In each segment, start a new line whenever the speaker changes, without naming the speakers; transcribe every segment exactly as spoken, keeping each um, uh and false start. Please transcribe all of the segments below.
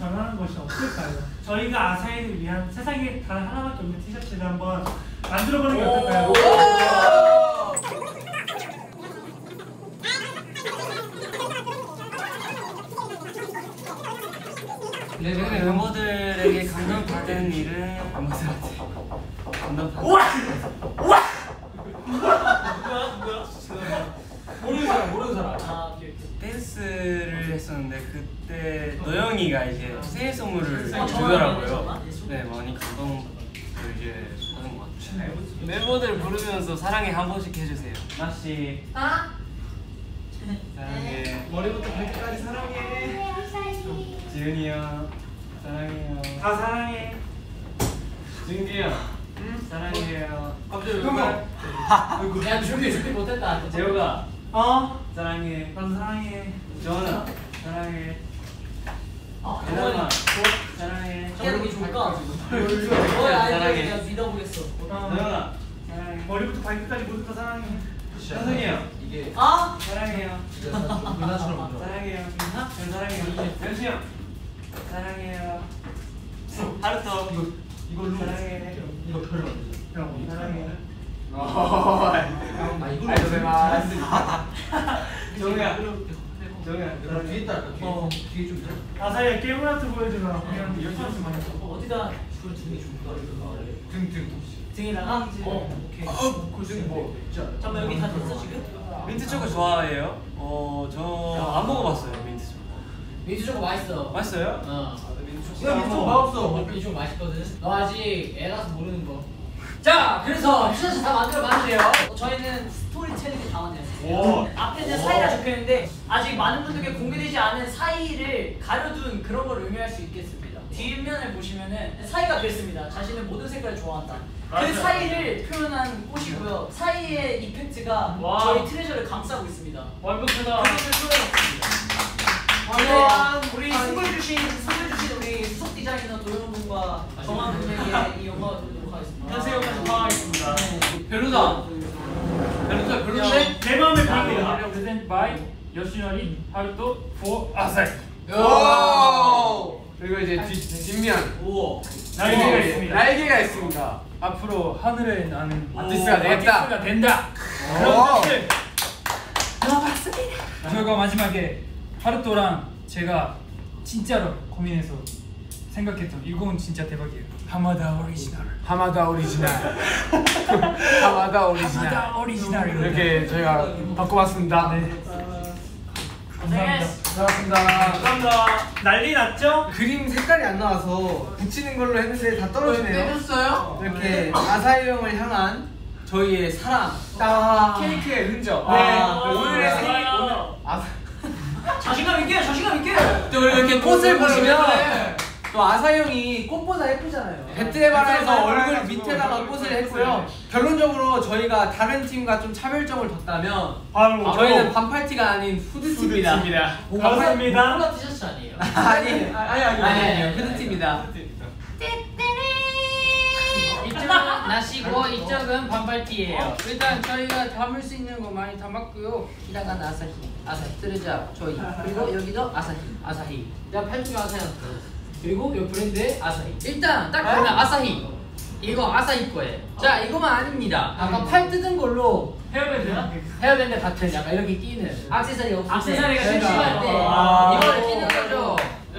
변하는 것이 없을까요? 저희가 아사히를 위한 세상에 단 하나밖에 없는 티셔츠를 한번 만들어보는 게 어떨까요?
네, 멤버들에게 감동받은 일은 멤버들한테 감동받은
우와! 우와!
모르는 사람 모르는 사람.
아, 댄스를 했었는데 그때 노영이가 이제 생일 선물을 주더라고요. 네, 많이 감동을 이제 받은 것 같아요. 멤버들 부르면서 사랑해 한 번씩 해주세요. 나씨.
아?
사랑해.
머리부터 발끝까지 사랑해.
지은이 형 사랑해요.
다 사랑해.
준기 형 사랑해요.
갑자기
형.
야 준비 준비 못했다.
재호가
어?
사랑해.
나도 사랑해.
정원아 사랑해.
아,
예나마 사랑해.
이게 줄까?
사랑해.
사랑해. 내가 믿어보겠어.
정원아 사랑해.
머리부터 발끝까지 모두 다 사랑해.
현승이 형
이게
아?
사랑해요.
누나처럼
사랑해요. 민하? 전 사랑해요. 연시 형 사랑해요. 하루토
이거 이걸로
사랑해.
이거 별로 안 되죠.
형 사랑해.
아 이걸로
아이고생하셨 정우야. 정우야.
나 뒤에 있다.
어.
뒤에 좀 돼.
아사히의 게임 아트 보여주라. 그냥
열심히 많이 써.
어디다 그걸 등에 줄까?
등등.
등에다가? 어 오케이.
등 뭐? 진짜.
잠깐만 여기 다 됐어 지금?
민트 초코 좋아해요? 어, 저 안 먹어봤어요 민트 초코.
민트 초코 맛있어.
맛있어요?
어.
야 민트 맛없어.
민트 초코 맛있거든. 너 아직 애라서 모르는 거. 자, 그래서 티셔츠 다 만들어 봤는데요. 저희는 스토리텔링이 당하네요.
오.
앞에 이제 사이가 적혀있는데 아직 많은 분들께 공개되지 않은 사이를 가려둔 그런 걸 의미할 수 있겠습니다. 뒷면을 보시면은 사이가 그랬습니다. 자신의 모든 색깔을 좋아한다. 그
맞아요.
사이를 표현한 꽃이고요. 사이의 이펙트가
와.
저희 트레저를 감싸고 있습니다.
완벽하다.
그것을 표현했습니다. 네, 우리 선물 주신 선물 주신 우리 수석 디자이너 도영 군과 정한 분에게 이 영광을 드리도록 하겠습니다.
안녕하세요. 방황했습니다.
별로다. 별로다. 별로인데?
내 마음의 별입니다. Present by 요시노리 하루토 for 아사히.
오! 그리고 이제 뒷, 뒷면
오.
날개가 있습니다.
날개가 있습니다.
앞으로 하늘에 나는
아티스트가 되겠다.
아티스트가 된다.
오.
그런 뜻을 넣어봤습니다. 저희가 마지막에 하루토랑 제가 진짜로 고민해서 생각했던 이 곡은 진짜 대박이에요. 하마다 오리지널.
하마다 오리지널. 하마다 오리지널.
하마다 오리지널.
이렇게 저희가 바꿔봤습니다.
네. 감사합니다.
고맙습니다.
감사합니다. 난리 났죠?
그림 색깔이 안 나와서 붙이는 걸로 했는데 다 떨어지네요.
빼줬어요?
이렇게 아사히 형을 향한 저희의 사랑.
딱
케이크의 흔적.
네.
아, 오늘의 생일 오늘 아
자신감 있게, 자신감 있게.
또 이렇게 꽃을 보시면 또 아사히 형이 꽃보다 예쁘잖아요. 베트에바라에서 얼굴 밑에다가 꽃을 했고요. 결론적으로 저희가 다른 팀과 좀 차별점을 뒀다면
바로
저희는 반팔티가 아닌 후드티입니다.
그렇습니다.
콜라 티셔츠 아니에요?
아니 아니 아니 아니 아니 후드티입니다.
이쪽은 나시고 이쪽은 반팔티예요. 일단 저희가 담을 수 있는 거 많이 담았고요. 이다가 아사히, 아사히 쓰르자 저희. 그리고 여기도 아사히, 아사히.
내가 팔뚝에 아사히 그리고 이 브랜드의 아사히.
일단 딱 보면 아사히. 이거 아사히 거예요. 자, 이거만 아닙니다. 아까 팔 뜯은 걸로
헤어밴드야?
헤어밴드 같은 약간 이렇게 끼는 액세서리 없을 때
액세서리가
저희가
심심할 때.
아.
이거를 끼는 거죠.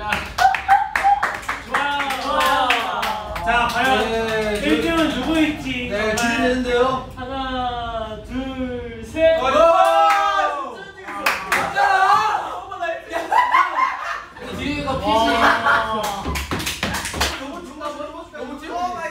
좋아요. 좋아요. 자, 과연
네,
일 등은 누구일지.
네, 기대되는데요.
하나, 둘, 셋.
뒤에 이거 핏이
너무 중간 너무 너무 찔러.